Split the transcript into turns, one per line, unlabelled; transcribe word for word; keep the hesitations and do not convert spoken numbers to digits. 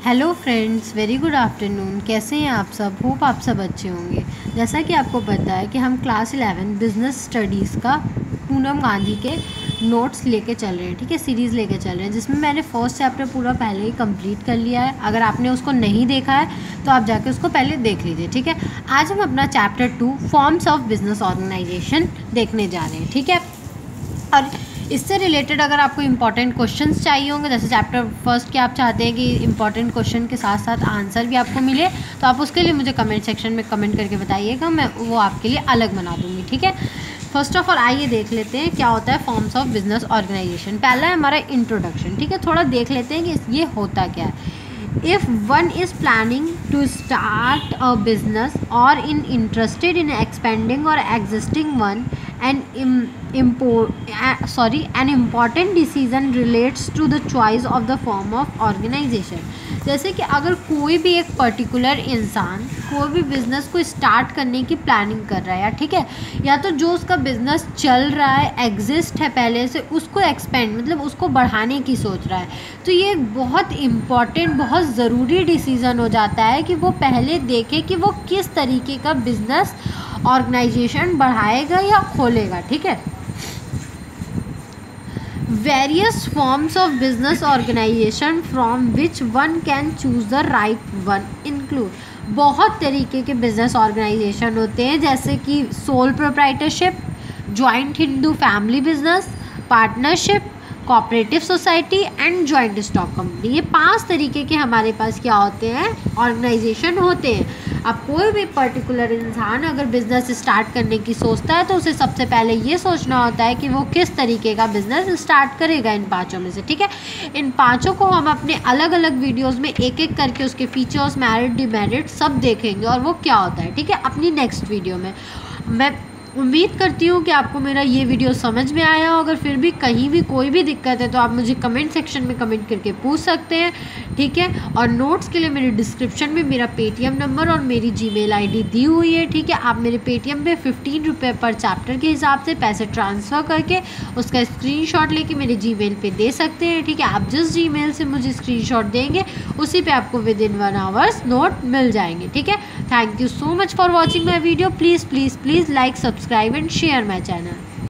Hello friends, very good afternoon. कैसे हैं आप सब? होप आप सब अच्छे होंगे। जैसा कि आपको पता है कि हम क्लास इलेवन बिज़नेस स्टडीज़ का पूनम गांधी के नोट्स लेके चल रहे हैं, ठीक है, सीरीज़ लेके चल रहे हैं, जिसमें मैंने फर्स्ट चैप्टर पूरा पहले ही कंप्लीट कर लिया है। अगर आपने उसको नहीं देखा है तो आप जाके उसको पहले देख लीजिए, ठीक है। आज हम अपना chapter two forms of business organisation देखने जा रहे हैं, ठीक है। और इससे रिलेटेड अगर आपको इंपॉर्टेंट क्वेश्चंस चाहिए होंगे, जैसे चैप्टर फर्स्ट के आप चाहते हैं कि इंपॉर्टेंट क्वेश्चन के साथ साथ आंसर भी आपको मिले, तो आप उसके लिए मुझे कमेंट सेक्शन में कमेंट करके बताइएगा, मैं वो आपके लिए अलग बना दूँगी, ठीक है। फर्स्ट ऑफ ऑल आइए देख लेते हैं क्या होता है फॉर्म्स ऑफ बिजनेस ऑर्गेनाइजेशन। पहला है हमारा इंट्रोडक्शन, ठीक है। थोड़ा देख लेते हैं कि ये होता क्या है। If one is planning to start a business or in interested in expanding or existing one, an im, import, uh, sorry, an important decision relates to the choice of the form of organization. जैसे कि अगर कोई भी एक particular इंसान कोई भी business को स्टार्ट करने की प्लानिंग कर रहा है, या ठीक है, या तो जो उसका बिज़नेस चल रहा है, एग्जिस्ट है पहले से, उसको एक्सपेंड मतलब उसको बढ़ाने की सोच रहा है, तो ये एक बहुत इम्पॉर्टेंट, बहुत ज़रूरी डिसीज़न हो जाता है कि वो पहले देखे कि वो किस तरीके का बिज़नेस ऑर्गेनाइजेशन बढ़ाएगा या खोलेगा, ठीक है। Various forms of business organization from which one can choose the right one include, बहुत तरीके के बिजनेस ऑर्गेनाइजेशन होते हैं, जैसे कि sole proprietorship, joint Hindu family business, partnership, cooperative society and joint stock company. ये पांच तरीके के हमारे पास क्या होते हैं, ऑर्गेनाइजेशन होते हैं। अब कोई भी पर्टिकुलर इंसान अगर बिज़नेस स्टार्ट करने की सोचता है तो उसे सबसे पहले ये सोचना होता है कि वो किस तरीके का बिज़नेस स्टार्ट करेगा इन पांचों में से, ठीक है। इन पांचों को हम अपने अलग अलग वीडियोस में एक एक करके उसके फीचर्स, मेरिट, डिमेरिट सब देखेंगे और वो क्या होता है, ठीक है, अपनी नेक्स्ट वीडियो में। मैं उम्मीद करती हूँ कि आपको मेरा ये वीडियो समझ में आया हो। अगर फिर भी कहीं भी कोई भी दिक्कत है तो आप मुझे कमेंट सेक्शन में कमेंट करके पूछ सकते हैं, ठीक है। और नोट्स के लिए मेरे डिस्क्रिप्शन में मेरा पेटीएम नंबर और मेरी जीमेल आईडी दी हुई है, ठीक है। आप मेरे पेटीएम पे फिफ्टीन रुपये पर चैप्टर के हिसाब से पैसे ट्रांसफ़र करके उसका स्क्रीनशॉट लेके मेरे जीमेल पे दे सकते हैं, ठीक है। आप जिस जीमेल से मुझे स्क्रीनशॉट देंगे उसी पे आपको within one hours note मिल जाएंगे, ठीक है। Thank you so much for watching my video. Please please please like, subscribe and share my channel.